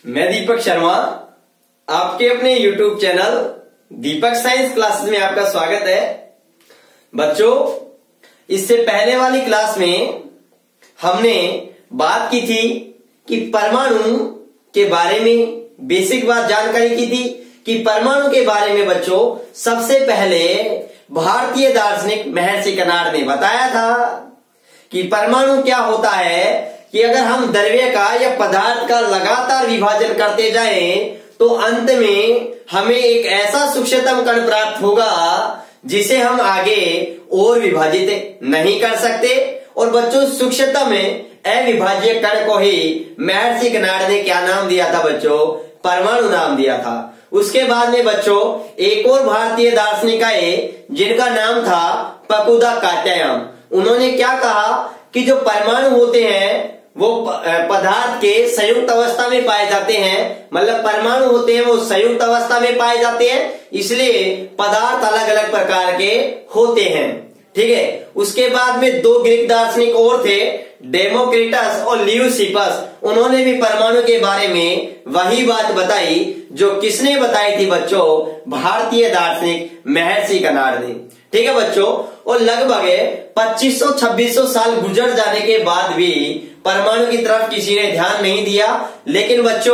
मैं दीपक शर्मा, आपके अपने YouTube channel Deepak science classes में आपका स्वागत है। बच्चों, इससे पहले वाली क्लास में हमने बात की थी कि परमाणु के बारे में बेसिक बात जानकारी की थी कि परमाणु के बारे में बच्चों सबसे पहले भारतीय दार्शनिक महर्षि कणाद ने बताया था कि परमाणु क्या होता है कि अगर हम द्रव्य का या पदार्थ का लगातार विभाजन करते जाएं तो अंत में हमें एक ऐसा सूक्ष्मतम कण प्राप्त होगा जिसे हम आगे और विभाजित नहीं कर सकते। और बच्चों, सूक्ष्मतम अविभाज्य कण को ही महर्षि कणाद ने क्या नाम दिया था बच्चों? परमाणु नाम दिया था। उसके बाद में बच्चों एक और भारतीय दार्शनिक आए जिनका नाम था पकुदा कात्यायन। उन्होंने क्या कहा कि जो परमाणु होते हैं वो पदार्थ के संयुक्त अवस्था में पाए जाते हैं, मतलब परमाणु होते हैं वो संयुक्त अवस्था में पाए जाते हैं, इसलिए पदार्थ अलग अलग प्रकार के होते हैं। ठीक है। उसके बाद में दो ग्रीक दार्शनिक और थे, डेमोक्रिटस और ल्यूसिपस। उन्होंने भी परमाणु के बारे में वही बात बताई जो किसने बताई थी बच्चों? भारतीय दार्शनिक महर्षि कणाद ने। ठीक है बच्चों। और लगभग 2500-2600 साल गुजर जाने के बाद भी परमाणु की तरफ किसी ने ध्यान नहीं दिया। लेकिन बच्चों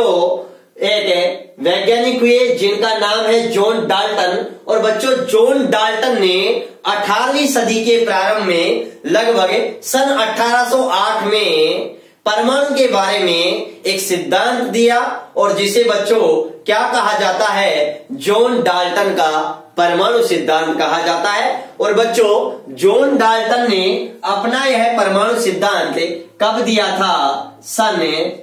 एक वैज्ञानिक हुए जिनका नाम है जॉन डाल्टन। और बच्चों जॉन डाल्टन ने 18वीं सदी के प्रारंभ में लगभग सन 1808 में परमाणु के बारे में एक सिद्धांत दिया और जिसे बच्चों क्या कहा जाता है? जॉन डाल्टन का परमाणु सिद्धांत कहा जाता है। और बच्चों जॉन डाल्टन ने अपना यह परमाणु सिद्धांत कब दिया था? सन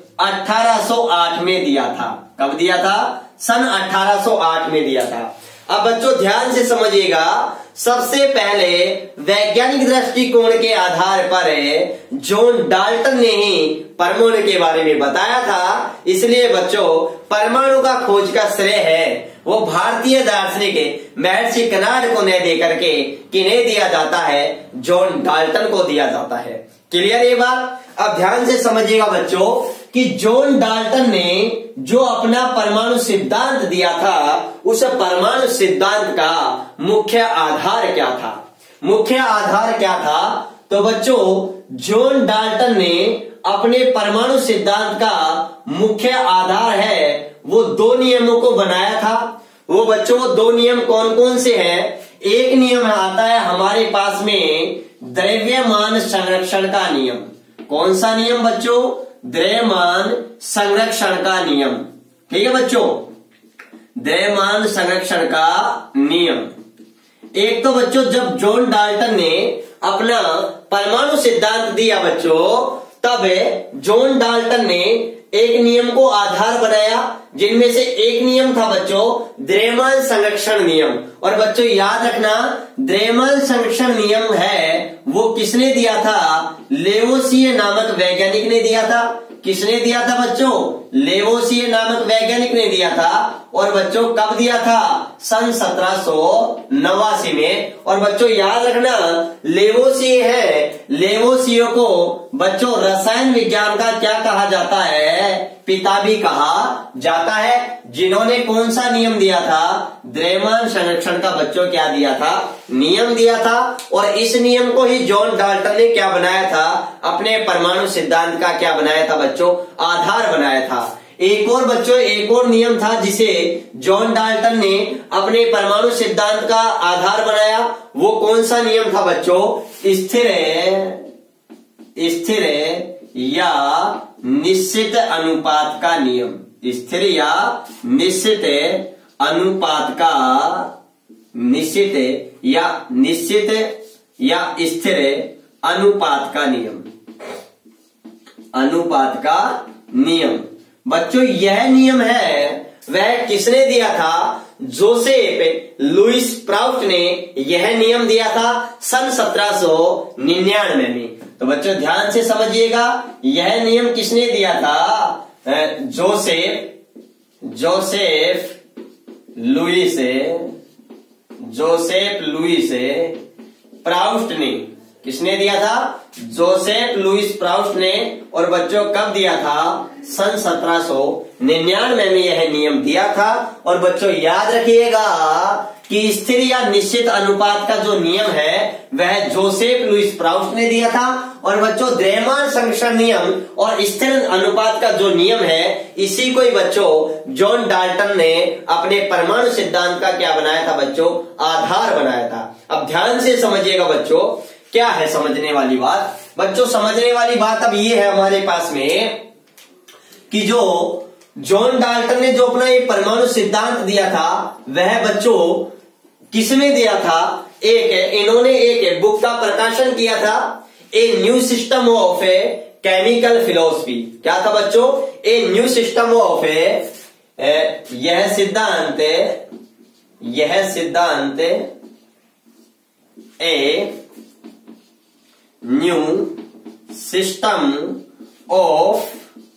1808 में दिया था। कब दिया था? सन 1808 में दिया था। अब बच्चों ध्यान से समझिएगा, सबसे पहले वैज्ञानिक दृष्टिकोण के आधार पर जॉन डाल्टन ने ही परमाणु के बारे में बताया था। इसलिए बच्चों परमाणु का खोज का श्रेय है वो भारतीय दार्शनिक महर्षि कणाद को न दे करके किन्हें दिया जाता है? जॉन डाल्टन को दिया जाता है। क्लियर ये बात? अब ध्यान से समझिएगा बच्चों कि जॉन डाल्टन ने जो अपना परमाणु सिद्धांत दिया था उस परमाणु सिद्धांत का मुख्य आधार क्या था? मुख्य आधार क्या था? तो बच्चों जॉन डाल्टन ने अपने परमाणु सिद्धांत का मुख्य आधार है वो दो नियमों को बनाया था। वो बच्चों वो दो नियम कौन कौन से हैं? एक नियम आता है हमारे पास में द्रव्यमान संरक्षण का नियम। कौन सा नियम बच्चों? द्रव्यमान संरक्षण का नियम। ठीक है बच्चों, द्रव्यमान संरक्षण का नियम। एक तो बच्चों जब जॉन डाल्टन ने अपना परमाणु सिद्धांत दिया बच्चों, तब जॉन डाल्टन ने एक नियम को आधार बनाया, जिनमें से एक नियम था बच्चों द्रव्यमान संरक्षण नियम। और बच्चों याद रखना, द्रव्यमान संरक्षण नियम है वो किसने दिया था? लेवोसिये नामक वैज्ञानिक ने दिया था। किसने दिया था बच्चों? लेवोसिये नामक वैज्ञानिक ने दिया था। और बच्चों कब दिया था? सन 1789 में। और बच्चों याद रखना, लेवोसिये है, लेवोसिये को बच्चों रसायन विज्ञान का क्या कहा जाता है? पिता भी कहा जाता है। जिन्होंने कौन सा नियम दिया था? द्रव्यमान संरक्षण का बच्चों क्या दिया था? नियम दिया था। और इस नियम को ही जॉन डाल्टन ने क्या बनाया था? अपने परमाणु सिद्धांत का क्या बनाया था बच्चों? आधार बनाया था। एक और बच्चों एक और नियम था जिसे जॉन डाल्टन ने अपने परमाणु सिद्धांत का आधार बनाया। वो कौन सा नियम था बच्चों? स्थिर या निश्चित अनुपात का नियम। स्थिर या निश्चित अनुपात का, निश्चित या स्थिर अनुपात का नियम। अनुपात का नियम बच्चों यह नियम है वह किसने दिया था? जोसेफ लुईस प्राउस्ट ने यह नियम दिया था सन 1799 में। तो बच्चों ध्यान से समझिएगा, यह नियम किसने दिया था? जोसेफ लुईस प्राउस्ट ने किसने दिया था? जोसेफ लुइस प्राउस्ट ने। और बच्चों कब दिया था? सन 1799 में यह नियम दिया था। और बच्चों याद रखिएगा कि स्थिर या निश्चित अनुपात का जो नियम है वह जोसेफ लुइस प्राउस्ट ने दिया था। और बच्चों द्रव्यमान संरक्षण नियम और स्थिर अनुपात का जो नियम है इसी को ही बच्चों जॉन डाल्टन ने अपने परमाणु सिद्धांत का क्या बनाया था बच्चों? आधार बनाया था। अब ध्यान से समझिएगा बच्चों, क्या है समझने वाली बात? बच्चों समझने वाली बात अब ये है हमारे पास में कि जो जॉन डाल्टन ने जो अपना ये परमाणु सिद्धांत दिया था वह बच्चों किसने दिया था? इन्होंने एक बुक का प्रकाशन किया था, a new system of a chemical philosophy. क्या था बच्चों? ए न्यू सिस्टम ऑफ यह सिद्धांत a new system of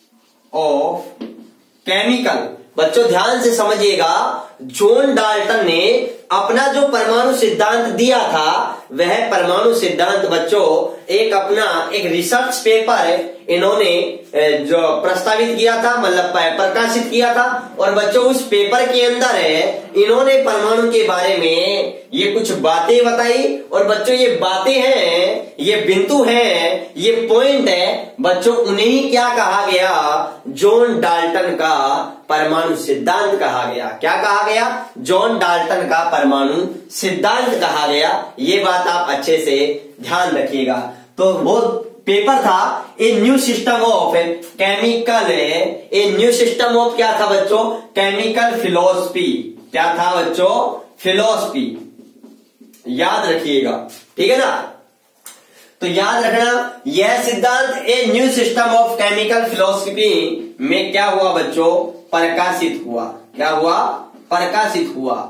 chemical. बच्चों ध्यान से समझिएगा, जॉन डाल्टन ने अपना जो परमाणु सिद्धांत दिया था वह परमाणु सिद्धांत बच्चों एक रिसर्च पेपर इन्होंने जो प्रस्तावित किया था, मतलब प्रकाशित किया था। और बच्चों उस पेपर के अंदर इन्होंने परमाणु के बारे में ये कुछ बातें बताई। और बच्चों ये बातें हैं, ये बिंदु हैं, ये पॉइंट है बच्चों, उन्हें क्या कहा गया? जॉन डाल्टन का परमाणु सिद्धांत कहा गया। क्या कहा गया? जॉन डाल्टन का परमाणु सिद्धांत कहा गया। ये बात आप अच्छे से ध्यान रखिएगा। तो वो पेपर था a new system of chemical, a new system of क्या था बच्चों? Chemical philosophy. क्या था बच्चों? फिलोसफी। याद रखिएगा, ठीक है ना? तो याद रखना, यह सिद्धांत a new system of chemical philosophy में क्या हुआ बच्चों? प्रकाशित हुआ। क्या हुआ? प्रकाशित हुआ।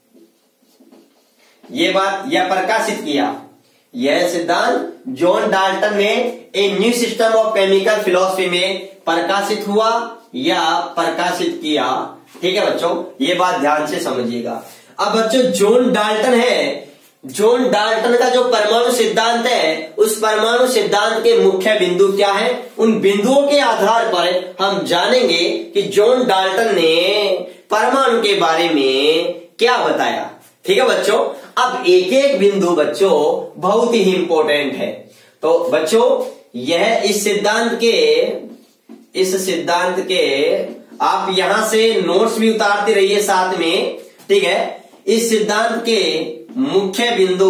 ये बात यह प्रकाशित किया। यह सिद्धांत जॉन डाल्टन ने a new system of chemical philosophy में प्रकाशित हुआ या प्रकाशित किया। ठीक है बच्चों, ये बात ध्यान से समझिएगा। अब बच्चों जॉन डाल्टन है, जॉन डाल्टन का जो परमाणु सिद्धांत है उस परमाणु सिद्धांत के मुख्य बिंदु क्या है? उन बिंदुओं के आधार पर हम जानेंगे कि जॉन डाल्टन ने परमाणु के बारे में क्या बताया। ठीक है बच्चों, अब एक एक बिंदु बच्चों बहुत ही इंपॉर्टेंट है। तो बच्चों यह इस सिद्धांत के आप यहां से नोट्स भी उतारते रहिए साथ में। ठीक है, इस सिद्धांत के मुख्य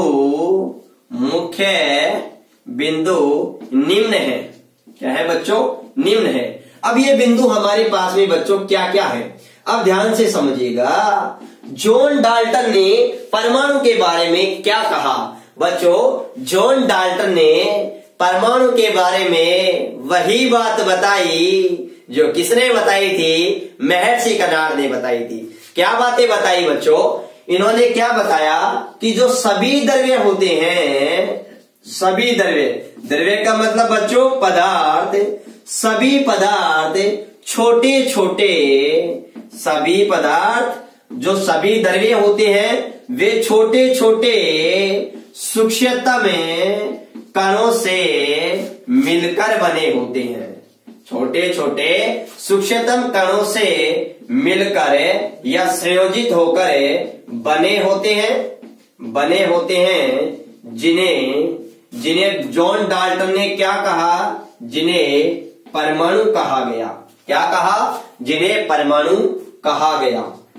बिंदु निम्न है। क्या है बच्चों? निम्न है। अब ये बिंदु हमारे पास में बच्चों क्या क्या है? अब ध्यान से समझिएगा, जॉन डाल्टन ने परमाणु के बारे में क्या कहा? बच्चों जॉन डाल्टन ने परमाणु के बारे में वही बात बताई जो किसने बताई थी? महर्षि कनाड ने बताई थी। क्या बातें बताई बच्चों? इन्होंने क्या बताया कि जो सभी द्रव्य होते हैं, सभी द्रव्य का मतलब बच्चों पदार्थ, सभी पदार्थ छोटे छोटे, सभी पदार्थ जो सभी द्रव्य होते हैं वे छोटे छोटे सूक्ष्मतम कणों से मिलकर बने होते हैं। छोटे छोटे सूक्ष्मतम कणों से मिलकर या संयोजित होकर बने होते हैं जिन्हें जॉन डाल्टन ने क्या कहा? जिन्हें परमाणु कहा गया। क्या कहा? जिन्हें परमाणु कहा गया।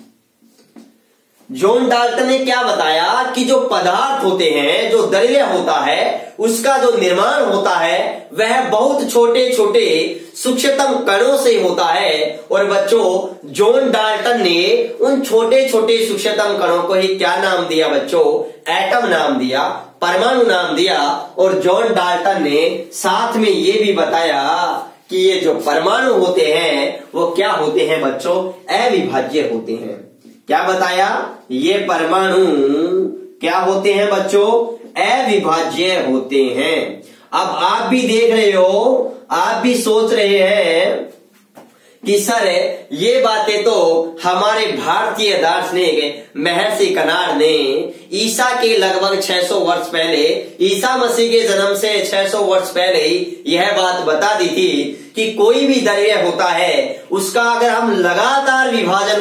जॉन डाल्टन ने क्या बताया कि जो पदार्थ होते हैं, जो द्रव्य होता है, उसका जो निर्माण होता है वह बहुत छोटे छोटे सूक्ष्मतम कणों से होता है। और बच्चों जॉन डाल्टन ने उन छोटे छोटे सूक्ष्मतम कणों को ही क्या नाम दिया बच्चों? एटम नाम दिया, परमाणु नाम दिया। और जॉन डाल्टन ने साथ में ये भी बताया कि ये जो परमाणु होते हैं वो क्या होते हैं बच्चों? अविभाज्य होते हैं। क्या बताया? ये परमाणु क्या होते हैं बच्चों? अविभाज्य होते हैं। अब आप भी देख रहे हो, आप भी सोच रहे हैं कि सर ये बातें तो हमारे भारतीय दार्शनिक महर्षि कणाद ने ईसा के लगभग 600 वर्ष पहले, ईसा मसीह के जन्म से 600 वर्ष पहले ही यह बात बता दी थी कि कोई भी द्रव्य होता है उसका अगर हम लगातार विभाजन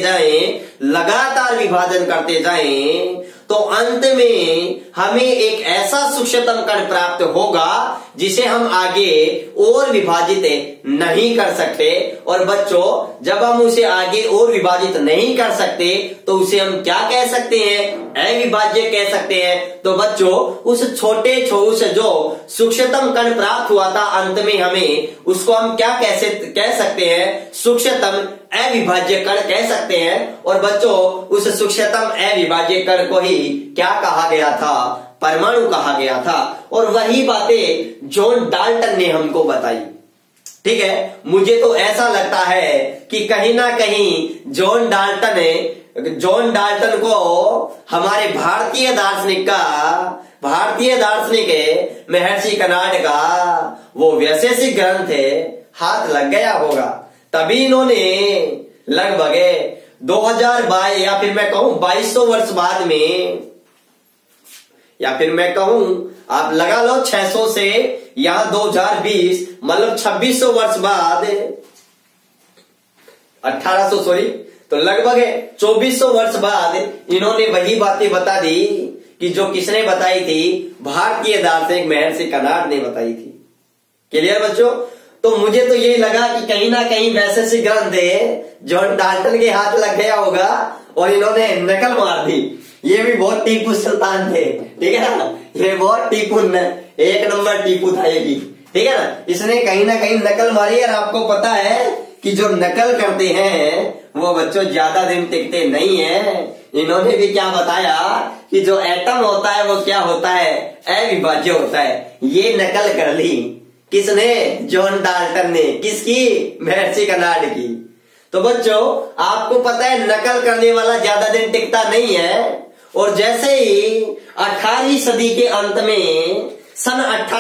करते जाएं तो अंत में हमें एक ऐसा सूक्ष्मतम कण प्राप्त होगा जिसे हम आगे और विभाजित नहीं कर सकते। और बच्चों, जब हम उसे आगे और विभाजित नहीं कर सकते तो उसे हम क्या कह सकते हैं? अविभाज्य कह सकते हैं। तो बच्चों, उस छोटे जो सूक्ष्मतम कण प्राप्त हुआ था अंत में हमें उसको हम क्या कह सकते हैं? सूक्ष्मतम अविभाज्य कण कह सकते हैं। और बच्चों, उस सूक्ष्मतम अविभाज्य कण को ही क्या कहा गया था? परमाणु कहा गया था। और वही बातें जॉन डाल्टन ने हमको बताई। ठीक है, मुझे तो ऐसा लगता है कि कहीं ना कहीं जॉन डाल्टन को हमारे भारतीय दार्शनिक महर्षि कणाद का वो वैशेषिक ग्रंथ हाथ लग गया होगा, तभी इन्होंने लगभग 2022 या फिर मैं कहूं 2200 वर्ष बाद में, या फिर मैं कहूं आप लगा लो 600 से यहां 2020 मतलब 2600 वर्ष बाद 1800 तो लगभग 2400 वर्ष बाद इन्होंने वही बातें बता दी कि जो किसने बताई थी? भारतीय दार्शनिक महर्षि कणाद ने बताई थी। क्लियर बच्चों? तो मुझे तो यही लगा कि कहीं ना कहीं वैशेषिक ग्रंथ जॉन डाल्टन के हाथ लग गया होगा और इन्होंने नकल मार दी। ये भी बहुत टीपू सुल्तान थे, ठीक है ना? ये बहुत एक नंबर टीपू था ये भी, ठीक है ना? इसने कहीं ना कहीं नकल मारी। और आपको पता है कि जो नकल करते हैं वो बच्चों ज्यादा दिन टिकते नहीं है। इन्होंने भी क्या बताया कि जो एटम होता है वो क्या होता है? अविभाज्य होता है। ये नकल कर ली किसने? जॉन डाल्टन ने। किसकी? महर्षि कणाद की। तो बच्चों, आपको पता है नकल करने वाला ज्यादा दिन टिकता नहीं है। और जैसे ही 18वीं सदी के अंत में सन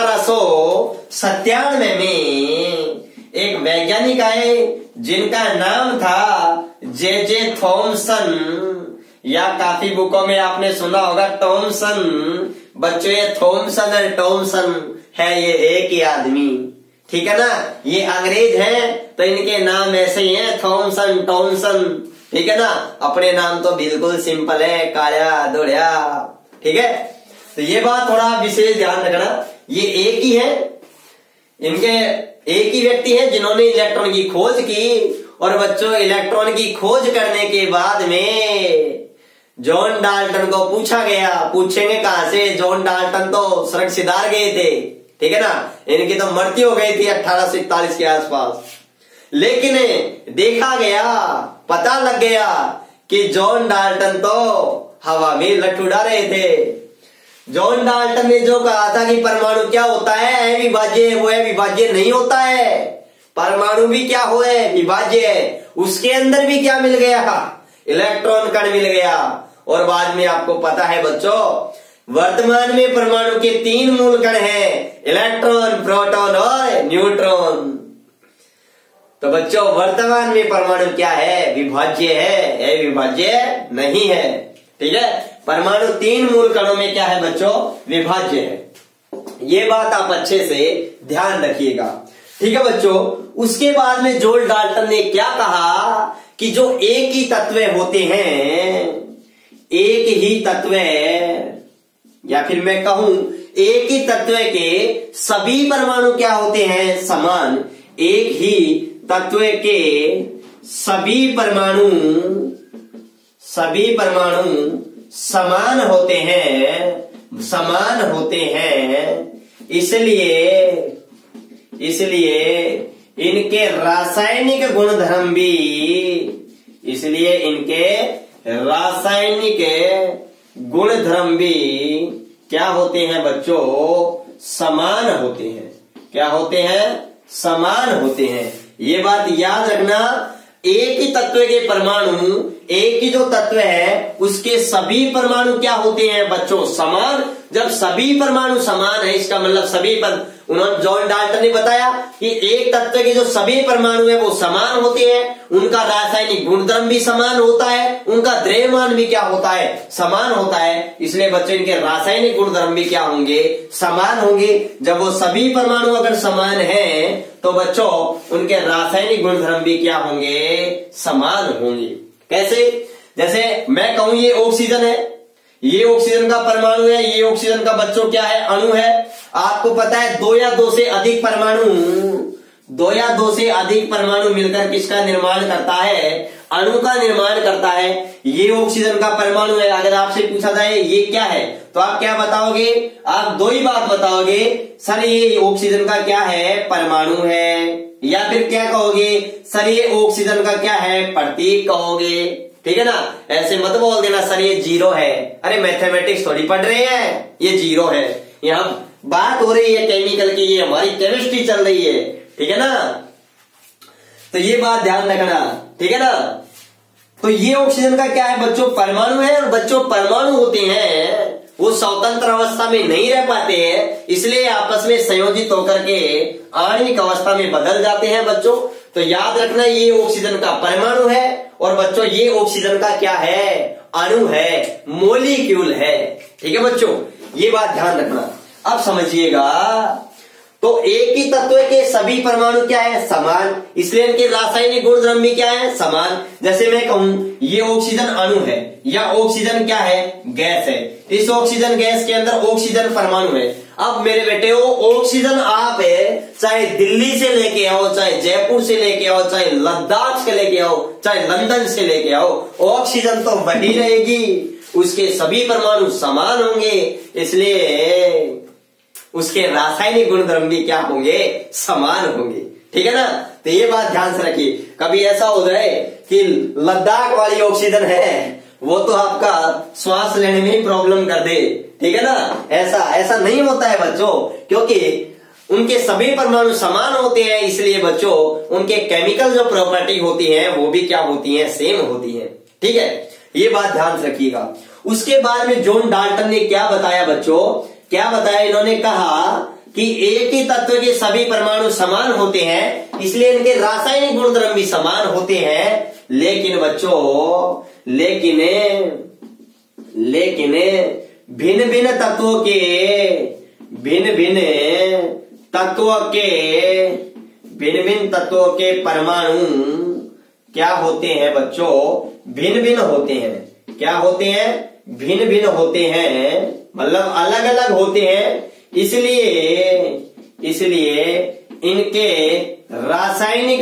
1897 में एक वैज्ञानिक आए जिनका नाम था जे थॉमसन, या काफी बुकों में आपने सुना होगा टॉमसन। बच्चों, ये थॉमसन और टॉमसन है ये एक ही आदमी, ठीक है ना? ये अंग्रेज हैं तो इनके नाम ऐसे ही हैं, थॉमसन टॉमसन, ठीक है ना? अपने नाम तो बिल्कुल सिंपल है, काया दोड़िया, ठीक है? तो ये बात थोड़ा विशेष ध्यान रखना। ये एक ही है, इनके एक ही व्यक्ति है जिन्होंने इलेक्ट्रॉन की खोज की। और बच्चों, इलेक्ट्रॉन की खोज करने के बाद में जॉन डाल्टन को पूछा गया, पूछेंगे कहां से? जॉन डाल्टन तो सड़क सिधार गए थे, ठीक है ना? इनकी तो मृत्यु हो गई थी 1841 के आसपास। लेकिन देखा गया, पता लग गया कि जॉन डाल्टन तो हवा में लट उड़ा रहे थे। जॉन डाल्टन ने जो कहा था कि परमाणु क्या होता है? अविभाज्य है। वो अविभाज्य नहीं होता है। परमाणु भी क्या हो है? विभाज्य है। उसके अंदर भी क्या मिल गया? इलेक्ट्रॉन कण मिल गया। और बाद में आपको पता है बच्चों, वर्तमान में परमाणु के 3 मूल कण हैं, इलेक्ट्रॉन, प्रोटॉन और न्यूट्रॉन। तो बच्चों, वर्तमान में परमाणु क्या है? विभाज्य है, अविभाज्य नहीं है, ठीक है? परमाणु 3 मूल कणों में क्या है बच्चों? विभाज्य है। ये बात आप अच्छे से ध्यान रखिएगा, ठीक है बच्चों? उसके बाद में जॉन डाल्टन ने क्या कहा कि जो एक ही तत्व होते हैं, एक ही तत्व, या फिर मैं कहूं एक ही तत्व के सभी परमाणु क्या होते हैं? समान। एक ही तत्व के सभी परमाणु समान होते हैं। इसलिए इनके रासायनिक गुणधर्म भी क्या होते हैं बच्चों? समान होते हैं। क्या होते हैं? समान होते हैं। ये बात याद रखना, एक ही तत्व के परमाणु एक ही जो तत्व है उसके सभी परमाणु क्या होते हैं बच्चों, समान। जब सभी परमाणु समान है इसका मतलब सभी पर उन्होंने जॉन डाल्टन ने बताया कि एक तत्व के जो सभी परमाणु है वो समान होते हैं, उनका रासायनिक गुणधर्म भी समान होता है, उनका द्रव्यमान भी क्या होता है, समान होता है। इसलिए बच्चों इनके रासायनिक गुणधर्म भी क्या होंगे, समान होंगे। जब वो सभी परमाणु अगर समान है तो बच्चों उनके रासायनिक गुणधर्म भी क्या होंगे, समान होंगे। कैसे, जैसे मैं कहूं ये ऑक्सीजन है, ये ऑक्सीजन का परमाणु है, ये ऑक्सीजन का बच्चों क्या है, अणु है। आपको पता है दो या दो से अधिक परमाणु मिलकर किसका निर्माण करता है, अणु का निर्माण करता है। ये ऑक्सीजन का परमाणु है। अगर आपसे पूछा जाए ये क्या है तो आप क्या बताओगे, आप दो ही बात बताओगे, सर ये ऑक्सीजन का क्या है, परमाणु है, या फिर क्या कहोगे, सर ये ऑक्सीजन का क्या है, प्रतीक कहोगे। ठीक है ना, ऐसे मत बोल देना सर ये जीरो है, अरे मैथमेटिक्स थोड़ी पढ़ रहे हैं, ये जीरो है। यहाँ बात हो रही है केमिकल की, ये हमारी केमिस्ट्री चल रही है। ठीक है ना, तो ये बात ध्यान रखना। ठीक है ना, तो ये ऑक्सीजन का क्या है बच्चों, परमाणु है। और बच्चों परमाणु होते हैं वो स्वतंत्र अवस्था में नहीं रह पाते हैं, इसलिए आपस में संयोजित होकर के आणविक अवस्था में बदल जाते हैं बच्चों। तो याद रखना ये ऑक्सीजन का परमाणु है और बच्चों ये ऑक्सीजन का क्या है, अणु है, मोलिक्यूल है। ठीक है बच्चों, ये बात ध्यान रखना। अब समझिएगा, तो एक ही तत्व के सभी परमाणु क्या है, समान, इसलिए इनके रासायनिक गुणधर्म भी क्या है, समान। जैसे मैं कहूं ये ऑक्सीजन अणु है या ऑक्सीजन क्या है, गैस है। इस ऑक्सीजन गैस के अंदर ऑक्सीजन परमाणु है। अब मेरे बेटे वो ऑक्सीजन आप है, चाहे दिल्ली से लेके आओ, चाहे जयपुर से लेके आओ, चाहे लद्दाख से लेके आओ, चाहे लंदन से लेके आओ, ऑक्सीजन तो वही रहेगी, उसके सभी परमाणु समान होंगे, इसलिए उसके रासायनिक गुणधर्म भी क्या होंगे, समान होंगे। ठीक है ना, तो ये बात ध्यान से रखिए। कभी ऐसा हो जाए कि लद्दाख वाली ऑक्सीजन है वो तो आपका श्वास लेने में प्रॉब्लम कर दे। ठीक है ना, ऐसा नहीं होता है बच्चों, क्योंकि उनके सभी परमाणु समान होते हैं, इसलिए बच्चों उनके केमिकल जो प्रॉपर्टी होती है वो भी क्या होती है, सेम होती है। ठीक है, ये बात ध्यान से रखिएगा। उसके बाद में जॉन डाल्टन ने क्या बताया बच्चों, क्या बताया, इन्होंने कहा कि एक ही तत्व के सभी परमाणु समान होते हैं, इसलिए इनके रासायनिक गुणधर्म भी समान होते हैं। लेकिन बच्चों लेकिन भिन्न भिन्न तत्वों के परमाणु क्या होते हैं बच्चों, भिन्न भिन्न होते हैं। क्या होते हैं, भिन्न भिन्न होते हैं, मतलब अलग अलग होते हैं। इसलिए इनके रासायनिक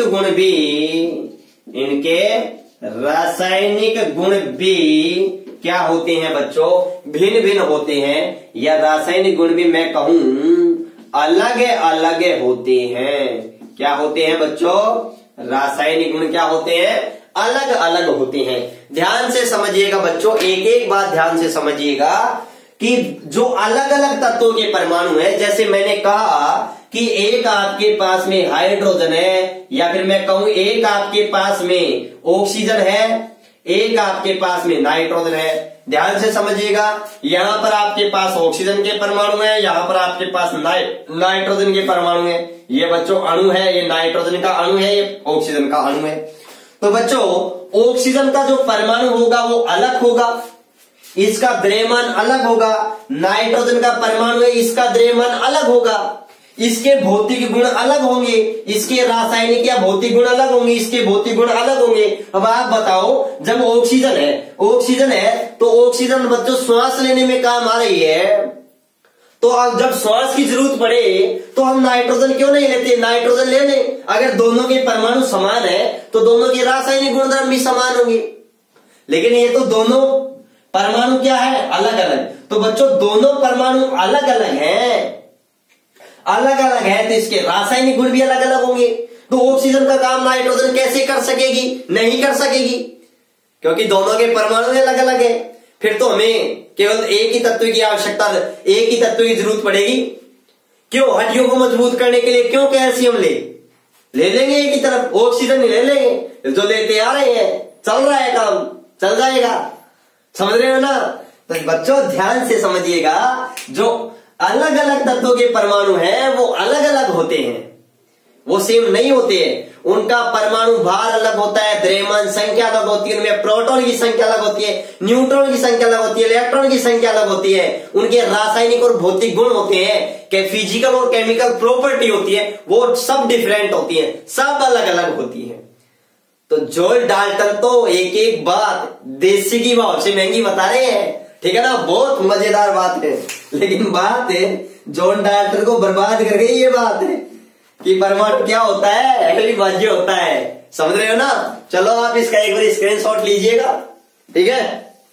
गुण भी क्या होते हैं बच्चों, भिन्न भिन्न होते हैं, या रासायनिक गुण भी मैं कहूं अलग अलग होते हैं। क्या होते हैं बच्चों, रासायनिक गुण क्या होते हैं, अलग अलग होते हैं। ध्यान से समझिएगा बच्चों, एक एक बात ध्यान से समझिएगा कि जो अलग अलग तत्वों के परमाणु है, जैसे मैंने कहा कि एक आपके पास में हाइड्रोजन है, या फिर मैं कहूं एक आपके पास में ऑक्सीजन है, एक आपके पास में नाइट्रोजन है। ध्यान से समझिएगा, यहां पर आपके पास ऑक्सीजन के परमाणु है, यहां पर आपके पास नाइट्रोजन के परमाणु है। ये बच्चों अणु है, ये नाइट्रोजन का अणु है, ये ऑक्सीजन का अणु है। तो बच्चों ऑक्सीजन का जो परमाणु होगा वो अलग होगा, इसका द्रव्यमान अलग होगा। नाइट्रोजन का परमाणु है, इसका द्रव्यमान अलग होगा, इसके भौतिक गुण अलग होंगे, इसके रासायनिक या भौतिक गुण अलग होंगे, इसके भौतिक गुण अलग होंगे। अब आप बताओ, जब ऑक्सीजन है तो ऑक्सीजन बच्चों श्वास लेने में काम आ रही है, तो अब जब श्वास की जरूरत पड़े तो हम नाइट्रोजन क्यों नहीं लेते, नाइट्रोजन ले लें। अगर दोनों के परमाणु समान है तो दोनों के रासायनिक गुणधर्म भी समान होंगे, लेकिन ये तो दोनों परमाणु क्या है, अलग अलग। तो बच्चों दोनों परमाणु अलग अलग है, तो इसके रासायनिक गुण भी अलग अलग होंगे। तो ऑक्सीजन का काम नाइट्रोजन कैसे कर सकेगी, नहीं कर सकेगी, क्योंकि दोनों के परमाणु अलग अलग है। फिर तो हमें केवल एक ही तत्व की आवश्यकता, एक ही तत्व की जरूरत पड़ेगी। क्यों, हड्डियों को मजबूत करने के लिए क्यों कैल्शियम ले लेंगे एक ही तरफ, ऑक्सीजन नहीं ले लेंगे, जो लेते आ रहे हैं, चल रहा है काम। चल जाएगा। समझ रहे हो ना? तो बच्चों ध्यान से समझिएगा, जो अलग अलग तत्वों के परमाणु हैं वो अलग अलग होते हैं, वो सेम नहीं होते हैं। उनका परमाणु भार अलग होता है, द्रव्यमान संख्या अलग होती है, उनमें प्रोटॉन की संख्या अलग होती है, न्यूट्रॉन की संख्या अलग होती है, इलेक्ट्रॉन की संख्या अलग होती है, उनके रासायनिक और भौतिक गुण होते हैं, के फिजिकल और केमिकल प्रॉपर्टी होती है, वो सब डिफरेंट होती है, सब अलग अलग होती है। तो जॉन डाल्टन तो एक एक बात देसी की भाव से महंगी बता रहे हैं, ठीक है ना? बहुत मजेदार बात है, लेकिन बात है जॉन डाल्टन को बर्बाद कर गई ये बात है कि परमाणु क्या होता है, अविभाज्य होता है। समझ रहे हो ना? चलो आप इसका एक बार स्क्रीनशॉट लीजिएगा, ठीक है?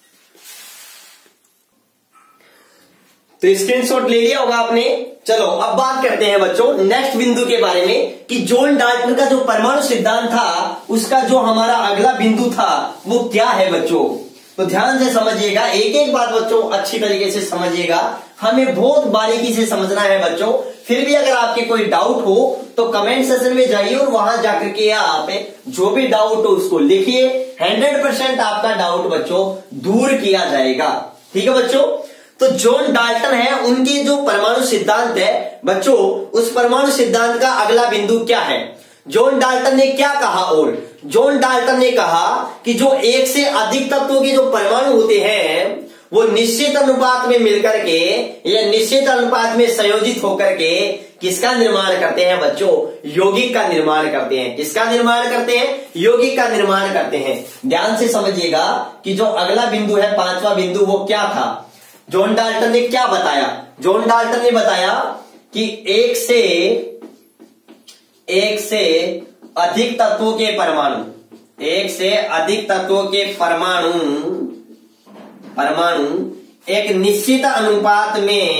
तो स्क्रीनशॉट ले लिया होगा आपने। चलो अब बात करते हैं बच्चों नेक्स्ट बिंदु के बारे में कि जॉन डाल्टन का जो परमाणु सिद्धांत था उसका जो हमारा अगला बिंदु था वो क्या है बच्चों। तो ध्यान से समझिएगा, एक एक बात बच्चों अच्छी तरीके से समझिएगा, हमें बहुत बारीकी से समझना है बच्चों। फिर भी अगर आपके कोई डाउट हो तो कमेंट सेक्शन में जाइए और वहां जाकर के आप जो भी डाउट हो उसको लिखिए। 100% आपका डाउट बच्चों दूर किया जाएगा, ठीक है बच्चों? तो जॉन डाल्टन है, उनके जो परमाणु सिद्धांत है बच्चों, उस परमाणु सिद्धांत का अगला बिंदु क्या है? जॉन डाल्टन ने क्या कहा? और जॉन डाल्टन ने कहा कि जो एक से अधिक तत्वों के जो परमाणु होते हैं वो निश्चित अनुपात में मिलकर के या निश्चित अनुपात में संयोजित होकर के किसका निर्माण करते हैं बच्चों? यौगिक का निर्माण करते हैं। किसका निर्माण करते हैं? यौगिक का निर्माण करते हैं। ध्यान से समझिएगा कि जो अगला बिंदु है, पांचवा बिंदु, वो क्या था? जॉन डाल्टन ने क्या बताया? जॉन डाल्टन ने बताया कि एक से अधिक तत्वों के परमाणु, एक से अधिक तत्वों के परमाणु एक निश्चित अनुपात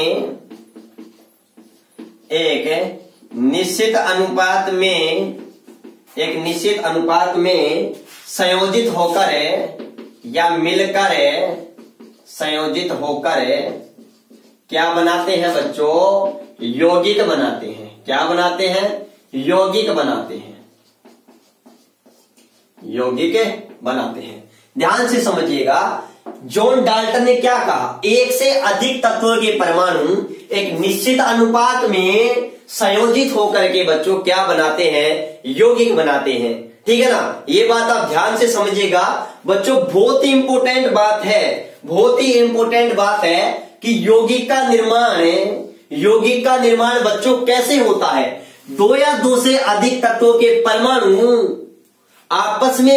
में संयोजित होकर या मिलकर संयोजित होकर क्या बनाते हैं बच्चों? यौगिक बनाते हैं। क्या बनाते हैं? यौगिक बनाते हैं। यौगिक बनाते हैं। ध्यान से समझिएगा, जॉन डाल्टन ने क्या कहा? एक से अधिक तत्वों के परमाणु एक निश्चित अनुपात में संयोजित होकर के बच्चों क्या बनाते हैं? यौगिक बनाते हैं, ठीक है ना? ये बात आप ध्यान से समझिएगा बच्चों, बहुत ही इंपोर्टेंट बात है, बहुत ही इंपोर्टेंट बात है कि यौगिक का निर्माण बच्चों कैसे होता है? दो या दो से अधिक तत्वों के परमाणु आपस में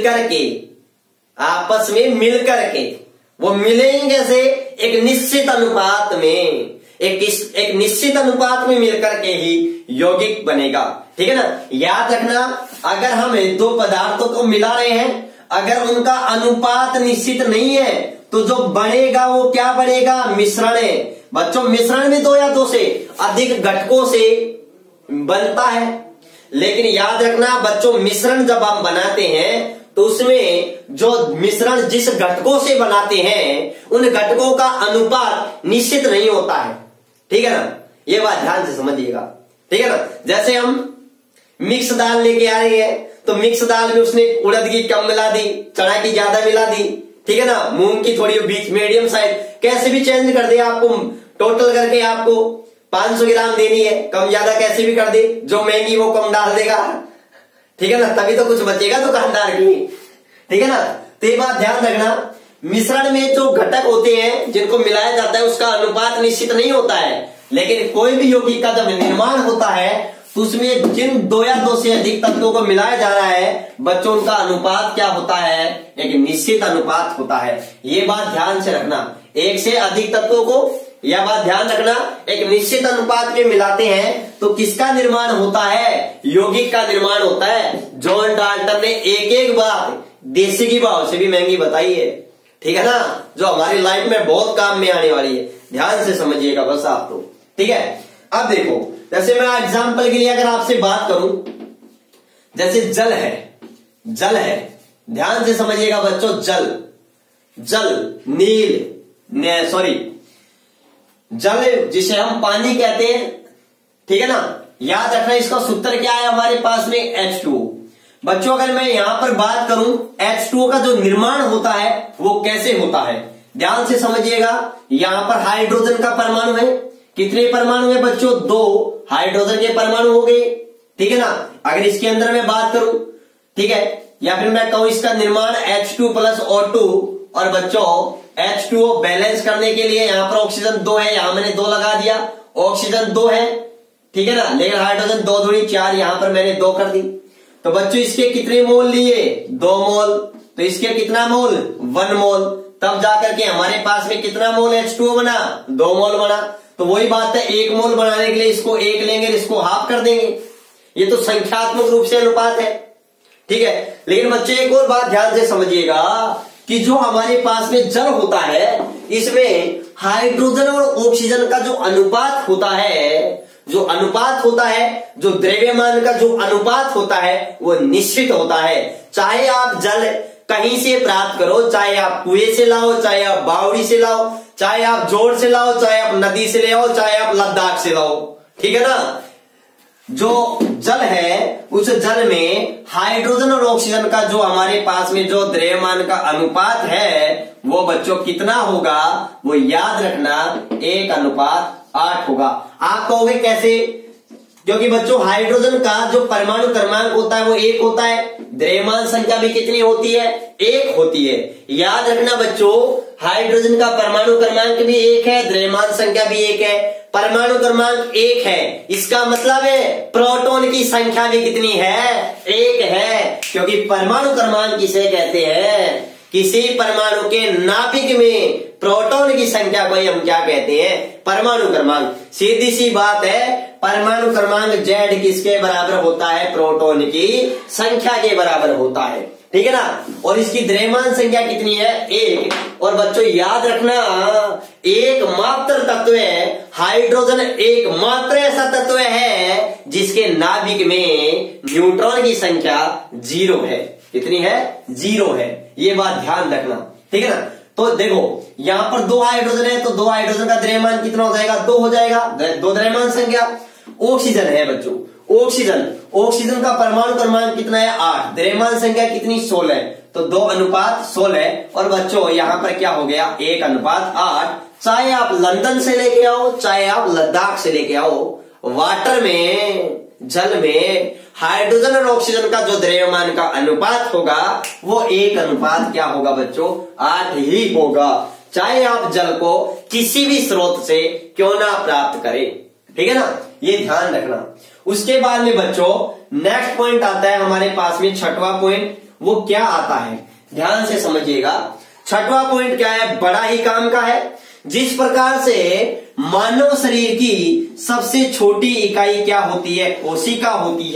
मिलकर के वो मिलेंगे कैसे? एक निश्चित अनुपात में, एक निश्चित अनुपात में मिलकर के ही यौगिक बनेगा, ठीक है ना? याद रखना, अगर हम दो पदार्थों को मिला रहे हैं, अगर उनका अनुपात निश्चित नहीं है तो जो बनेगा वो क्या बनेगा? मिश्रण है बच्चों। मिश्रण में दो या दो से अधिक घटकों से बनता है, लेकिन याद रखना बच्चों, मिश्रण जब हम बनाते हैं तो उसमें जो मिश्रण जिस घटकों से बनाते हैं उन घटकों का अनुपात निश्चित नहीं होता है, ठीक है ना? ये बात ध्यान से समझिएगा, ठीक है ना? जैसे हम मिक्स दाल लेके आ रहे हैं तो मिक्स दाल में उसने उड़द की कम मिला दी, चना की ज्यादा मिला दी, ठीक है ना? मूंग की थोड़ी बीच मीडियम साइज, कैसे भी चेंज कर दे, आपको टोटल करके आपको 500 ग्राम देनी है, कम ज्यादा कैसे भी कर दे, जो महंगी वो कम डाल देगा, ठीक है ना? तभी तो कुछ बचेगा दुकानदार की, ठीक है ना? तो ये बात ध्यान रखना, मिश्रण में जो घटक होते हैं जिनको मिलाया जाता है उसका अनुपात निश्चित नहीं होता है, लेकिन कोई भी यौगिक का जब निर्माण होता है तो उसमें जिन दो या दो से अधिक तत्वों को मिलाया जा रहा है बच्चों, उनका अनुपात क्या होता है? एक निश्चित अनुपात होता है। ये बात ध्यान से रखना, एक से अधिक तत्वों को, यह बात ध्यान रखना, एक निश्चित अनुपात में मिलाते हैं तो किसका निर्माण होता है? यौगिक का निर्माण होता है। जॉन डाल्टन ने एक एक बात देसी की भाव से भी महंगी बताई है, ठीक है ना? जो हमारी लाइफ में बहुत काम में आने वाली है। ध्यान से समझिएगा बस आप तो, ठीक है? अब देखो, जैसे मैं एग्जांपल के लिए अगर आपसे बात करूं, जैसे जल है, ध्यान से समझिएगा बच्चों, जल जिसे हम पानी कहते हैं, ठीक है ना? याद रखना इसका सूत्र क्या है हमारे पास में? H2O। बच्चों अगर मैं यहां पर बात करूं H2O का जो निर्माण होता है वो कैसे होता है, ध्यान से समझिएगा। यहां पर हाइड्रोजन का परमाणु है, कितने परमाणु है बच्चों, 2 हाइड्रोजन के परमाणु हो गए, ठीक है ना। अगर इसके अंदर मैं बात करूं, ठीक है, या फिर मैं कहूं इसका निर्माण H2 प्लस O2, और बच्चों H2O बैलेंस करने के लिए यहां पर ऑक्सीजन 2 है, यहां मैंने 2 लगा दिया, ऑक्सीजन 2 है, ठीक है ना, लेकिन हाइड्रोजन 2 दूनी 4, यहां पर मैंने 2 कर दी। तो बच्चों इसके कितने मोल लिए, 2 मोल, तो इसके कितना मोल, 1 मोल, तब जाकर के हमारे पास में कितना मोल H2O बना, 2 मोल बना। तो वही बात है, 1 मोल बनाने के लिए इसको 1 लेंगे, इसको हाफ कर देंगे, ये तो संख्यात्मक रूप से अनुपात है, ठीक है। लेकिन बच्चे एक और बात ध्यान से समझिएगा कि जो हमारे पास में जल होता है, इसमें हाइड्रोजन और ऑक्सीजन का जो अनुपात होता है, जो द्रव्यमान का जो अनुपात होता है वो निश्चित होता है। चाहे आप जल कहीं से प्राप्त करो, चाहे आप कुएं से लाओ, चाहे आप बावड़ी से लाओ, चाहे आप जोड़ से लाओ, चाहे आप नदी से ले आओ, चाहे आप लद्दाख से लाओ, ठीक है ना। जो जल है उस जल में हाइड्रोजन और ऑक्सीजन का जो हमारे पास में जो द्रव्यमान का अनुपात है वो बच्चों कितना होगा, वो याद रखना 1:8 होगा। आप कहोगे कैसे, क्योंकि बच्चों हाइड्रोजन का जो परमाणु क्रमांक होता है वो 1 होता है, द्रव्यमान संख्या भी कितनी होती है, 1 होती है। याद रखना बच्चों, हाइड्रोजन का परमाणु क्रमांक भी 1 है, द्रव्यमान संख्या भी 1 है, परमाणु क्रमांक 1 है, इसका मतलब है प्रोटॉन की संख्या भी कितनी है, 1 है। क्योंकि परमाणु क्रमांक किसे कहते हैं, किसी परमाणु के नाभिक में प्रोटॉन की संख्या को हम क्या कहते हैं, परमाणु क्रमांक। सीधी सी बात है, परमाणु क्रमांक Z किसके बराबर होता है, प्रोटॉन की संख्या के बराबर होता है, ठीक है ना। और इसकी द्रव्यमान संख्या कितनी है, 1। और बच्चों याद रखना, एकमात्र तत्व है हाइड्रोजन, एकमात्र ऐसा तत्व है जिसके नाभिक में न्यूट्रॉन की संख्या 0 है। कितनी है, 0 है, ये बात ध्यान रखना, ठीक है ना। तो देखो यहां पर 2 हाइड्रोजन है, तो 2 हाइड्रोजन का द्रव्यमान कितना हो जाएगा, 2 हो जाएगा, 2 द्रव्यमान संख्या। ऑक्सीजन है बच्चों, ऑक्सीजन का परमाणु क्रमांक कितना है, 8, द्रव्यमान संख्या कितनी, 16, तो 2:16। और बच्चों यहां पर क्या हो गया, 1:8। चाहे आप लंदन से लेके आओ, चाहे आप लद्दाख से लेके आओ, वाटर में, जल में हाइड्रोजन और ऑक्सीजन का जो द्रव्यमान का अनुपात होगा वो 1:8 क्या होगा बच्चों, 8 ही होगा, चाहे आप जल को किसी भी स्रोत से क्यों ना प्राप्त करें, ठीक है ना, ये ध्यान रखना। उसके बाद में बच्चों नेक्स्ट पॉइंट आता है हमारे पास में, 6वां पॉइंट, वो क्या आता है, ध्यान से समझिएगा। 6वां पॉइंट क्या है, बड़ा ही काम का है। जिस प्रकार से मानव शरीर की सबसे छोटी इकाई क्या होती है, कोशिका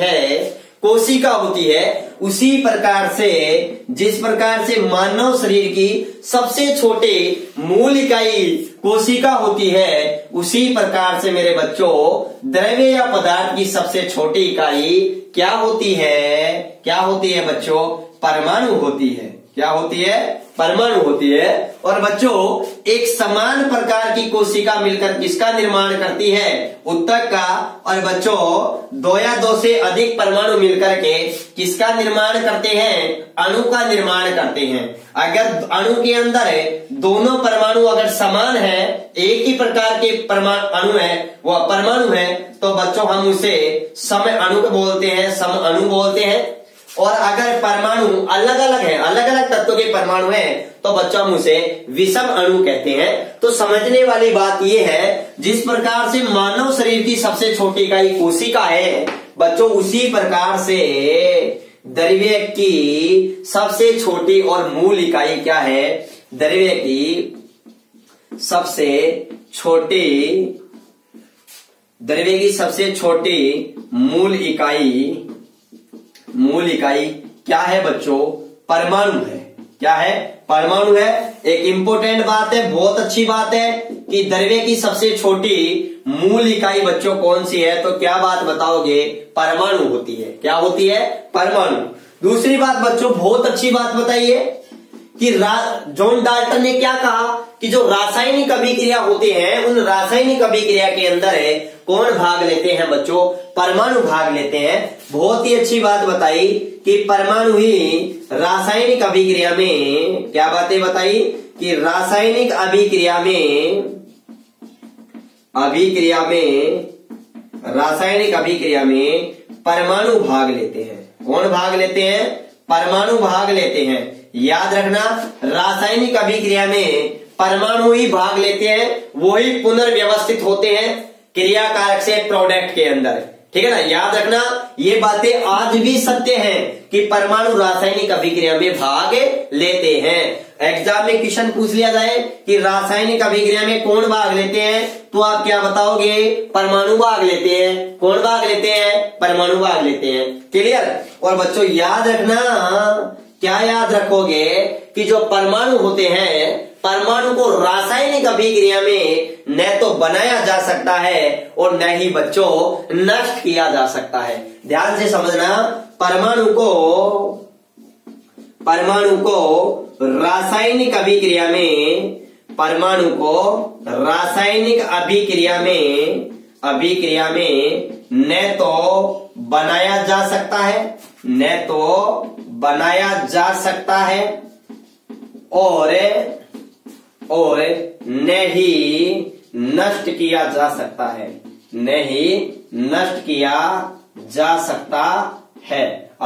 होती है, उसी प्रकार से जिस प्रकार से मानव शरीर की सबसे छोटे मूल इकाई कोशिका होती है, उसी प्रकार से मेरे बच्चों द्रव्य या पदार्थ की सबसे छोटी इकाई क्या होती है बच्चों, परमाणु होती है। क्या होती है, परमाणु होती है। और बच्चों एक समान प्रकार की कोशिका मिलकर किसका निर्माण करती है, उत्तक का। और बच्चों 2 या 2 से अधिक परमाणु मिलकर के किसका निर्माण करते हैं, अणु का निर्माण करते हैं। अगर अणु के अंदर दोनों परमाणु अगर समान है, एक ही प्रकार के अणु है, वह परमाणु है, तो बच्चों हम उसे सम अणु बोलते हैं, सम अणु बोलते हैं। और अगर परमाणु अलग अलग है, अलग अलग तत्वों के परमाणु हैं, तो बच्चों हम उसे विषम अणु कहते हैं। तो समझने वाली बात यह है, जिस प्रकार से मानव शरीर की सबसे छोटी इकाई कोशिका है बच्चों, उसी प्रकार से द्रव्य की सबसे छोटी और मूल इकाई क्या है, द्रव्य की सबसे छोटी मूल इकाई क्या है बच्चों, परमाणु है। क्या है, परमाणु है। एक इंपॉर्टेंट बात है, बहुत अच्छी बात है कि द्रव्य की सबसे छोटी मूल इकाई बच्चों कौन सी है, तो क्या बात बताओगे, परमाणु होती है। क्या होती है, परमाणु। दूसरी बात बच्चों बहुत अच्छी बात बताइए कि जॉन डाल्टन ने क्या कहा कि जो रासायनिक अभिक्रिया होते हैं, उन रासायनिक अभिक्रिया के अंदर कौन भाग लेते हैं बच्चों? परमाणु भाग लेते हैं। बहुत ही अच्छी बात बताई कि परमाणु ही रासायनिक अभिक्रिया में, क्या बातें बताई कि रासायनिक अभिक्रिया में परमाणु भाग लेते हैं। कौन भाग लेते हैं? परमाणु भाग लेते हैं। याद रखना, रासायनिक अभिक्रिया में परमाणु ही भाग लेते हैं, वो ही पुनर्व्यवस्थित होते हैं क्रियाकारक से प्रोडक्ट के अंदर। ठीक है ना, याद रखना ये बातें आज भी सत्य हैं कि परमाणु रासायनिक अभिक्रिया में भाग लेते हैं। एग्जाम में क्वेश्चन पूछ लिया जाए कि रासायनिक अभिक्रिया में कौन भाग लेते हैं, तो आप क्या बताओगे? परमाणु भाग लेते हैं। कौन भाग लेते हैं? परमाणु भाग लेते हैं। क्लियर? और बच्चों याद रखना, क्या याद रखोगे कि जो परमाणु होते हैं, परमाणु को रासायनिक अभिक्रिया में न तो बनाया जा सकता है और न ही बच्चों नष्ट किया जा सकता है। ध्यान से समझना, परमाणु को रासायनिक अभिक्रिया में न तो बनाया जा सकता है, और न ही नष्ट किया जा सकता है।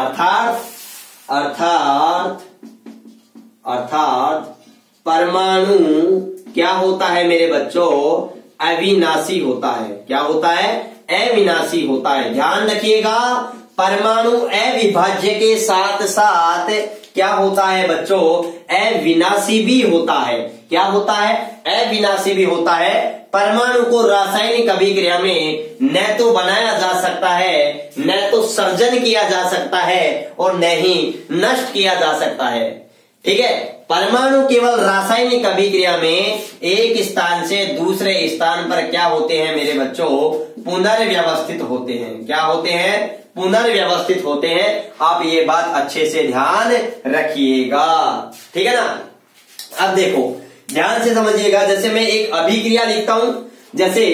अर्थात परमाणु क्या होता है मेरे बच्चों? अविनाशी होता है। क्या होता है? अविनाशी होता है। ध्यान रखिएगा, परमाणु अविभाज्य के साथ साथ क्या होता है बच्चों? अविनाशी भी होता है। क्या होता है? अविनाशी भी होता है। परमाणु को रासायनिक अभिक्रिया में न तो बनाया जा सकता है, न तो सर्जन किया जा सकता है, और न ही नष्ट किया जा सकता है। ठीक है, परमाणु केवल रासायनिक अभिक्रिया में एक स्थान से दूसरे स्थान पर क्या होते हैं मेरे बच्चों? पुनर्व्यवस्थित होते हैं। क्या होते हैं? पुनर्व्यवस्थित होते हैं। आप ये बात अच्छे से ध्यान रखिएगा। ठीक है ना? अब देखो, ध्यान से समझिएगा, जैसे मैं एक अभिक्रिया लिखता हूं, जैसे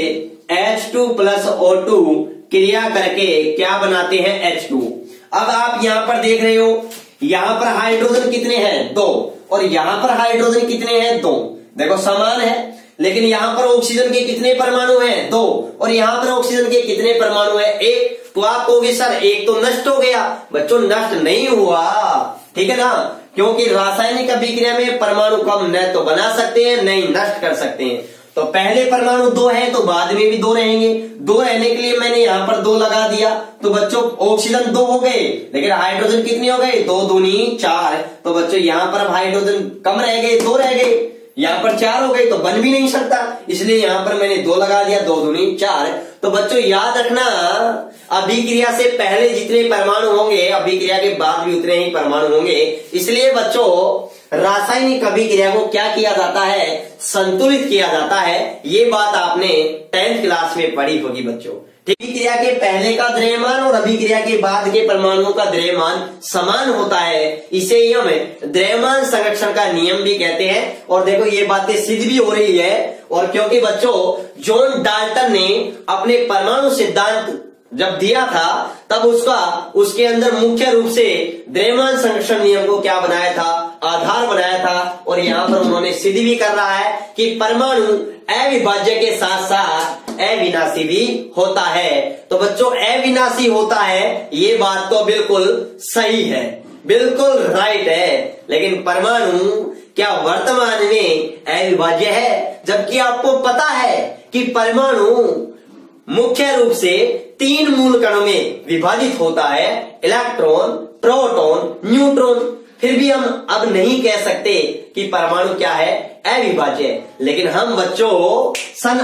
H2+O2 क्रिया करके क्या बनाते हैं? H2। अब आप यहां पर देख रहे हो, यहां पर हाइड्रोजन कितने हैं? 2, और यहां पर हाइड्रोजन कितने हैं? 2। देखो समान है, लेकिन यहां पर ऑक्सीजन के कितने परमाणु हैं? 2, और यहां पर ऑक्सीजन के कितने परमाणु हैं? 1। तो आप कहोगे सर एक तो नष्ट हो गया। बच्चों नष्ट नहीं हुआ, ठीक है ना, क्योंकि रासायनिक अभिक्रिया में परमाणु कम न तो बना सकते हैं न ही नष्ट कर सकते हैं। तो पहले परमाणु 2 है तो बाद में भी 2 रहेंगे। 2 रहने के लिए मैंने यहाँ पर 2 लगा दिया, तो बच्चों ऑक्सीजन 2 हो गए, लेकिन हाइड्रोजन कितने हो गए? 2 दूनी 4। तो बच्चों यहाँ पर अब हाइड्रोजन कम रह गए, 2 रह गए, यहाँ पर 4 हो गए, तो बन भी नहीं सकता, इसलिए यहाँ पर मैंने 2 लगा दिया, 2 दूनी 4। तो बच्चों याद रखना, अभिक्रिया से पहले जितने परमाणु होंगे अभिक्रिया के बाद भी उतने ही परमाणु होंगे। इसलिए बच्चों रासायनिक अभिक्रिया को क्या किया जाता है? संतुलित किया जाता है। ये बात आपने 10th क्लास में पढ़ी होगी बच्चों। अभिक्रिया के पहले का द्रव्यमान और अभिक्रिया के बाद के परमाणुओं का द्रव्यमान समान होता है। इसे ही हम द्रव्यमान संरक्षण का नियम भी कहते हैं। और देखो ये बातें सिद्ध भी हो रही है, और क्योंकि बच्चों जॉन डाल्टन ने अपने परमाणु सिद्धांत जब दिया था तब उसके अंदर मुख्य रूप से द्रव्यमान संरक्षण नियम को क्या बनाया था? आधार बनाया था। और यहाँ पर उन्होंने सिद्ध भी कर रहा है कि परमाणु अविभाज्य के साथ साथ अविनाशी भी होता है। तो बच्चों अविनाशी होता है, ये बात तो बिल्कुल सही है, बिल्कुल राइट है, लेकिन परमाणु क्या वर्तमान में अविभाज्य है? जबकि आपको पता है कि परमाणु मुख्य रूप से 3 मूल कणों में विभाजित होता है, इलेक्ट्रॉन, प्रोटॉन, न्यूट्रॉन। फिर भी हम अब नहीं कह सकते कि परमाणु क्या है? अविभाज्य है। लेकिन हम बच्चों सन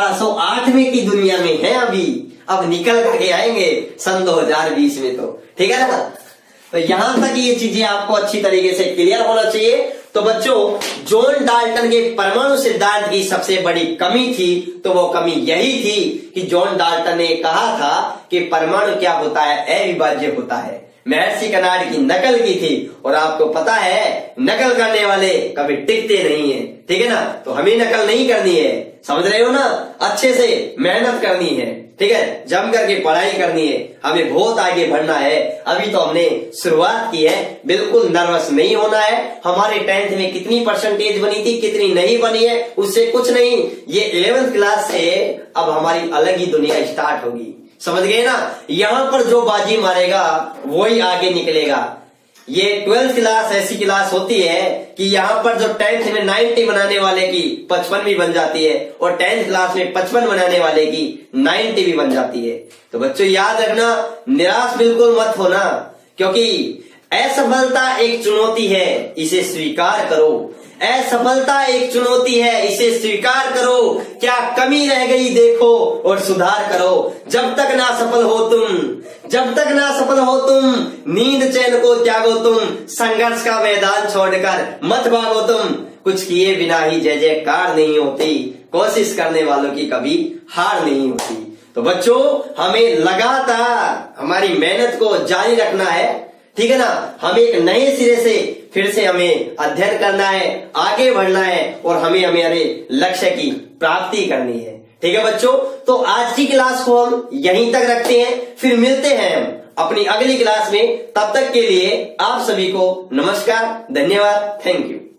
1808 की दुनिया में हैं अभी, अब निकल करके आएंगे सन 2020 में। तो ठीक है ना? तो यहां तक ये चीजें आपको अच्छी तरीके से क्लियर होना चाहिए। तो बच्चों जॉन डाल्टन के परमाणु सिद्धांत की सबसे बड़ी कमी थी, तो वो कमी यही थी कि जॉन डाल्टन ने कहा था कि परमाणु क्या होता है? अविभाज्य होता है। महर्षि कर्नाड की नकल की थी, और आपको पता है नकल करने वाले कभी टिकते नहीं है, ठीक है ना? तो हमें नकल नहीं करनी है, समझ रहे हो ना? अच्छे से मेहनत करनी है, ठीक है, जम करके पढ़ाई करनी है, हमें बहुत आगे बढ़ना है। अभी तो हमने शुरुआत की है, बिल्कुल नर्वस नहीं होना है। हमारे 10th में कितनी परसेंटेज बनी थी, कितनी नहीं बनी है, उससे कुछ नहीं। ये 11th क्लास से अब हमारी अलग ही दुनिया स्टार्ट होगी, समझ गए ना। यहां पर जो बाजी मारेगा वही आगे निकलेगा। ये 12th क्लास ऐसी क्लास होती है कि यहाँ पर जो 10th में 90 बनाने वाले की 55 भी बन जाती है, और 10th क्लास में 55 बनाने वाले की 90 भी बन जाती है। तो बच्चों याद रखना, निराश बिल्कुल मत होना, क्योंकि असफलता एक चुनौती है, इसे स्वीकार करो। असफलता एक चुनौती है, इसे स्वीकार करो। क्या कमी रह गई देखो और सुधार करो। जब तक ना सफल हो तुम, जब तक ना सफल हो तुम, नींद चैन को त्यागो तुम, संघर्ष का मैदान छोड़कर मत भागो तुम। कुछ किए बिना ही जय जयकार नहीं होती, कोशिश करने वालों की कभी हार नहीं होती। तो बच्चों हमें लगातार हमारी मेहनत को जारी रखना है, ठीक है ना। हमें एक नए सिरे से फिर से हमें अध्ययन करना है, आगे बढ़ना है, और हमें हमारे लक्ष्य की प्राप्ति करनी है, ठीक है बच्चों। तो आज की क्लास को हम यहीं तक रखते हैं, फिर मिलते हैं हम अपनी अगली क्लास में। तब तक के लिए आप सभी को नमस्कार, धन्यवाद, थैंक यू।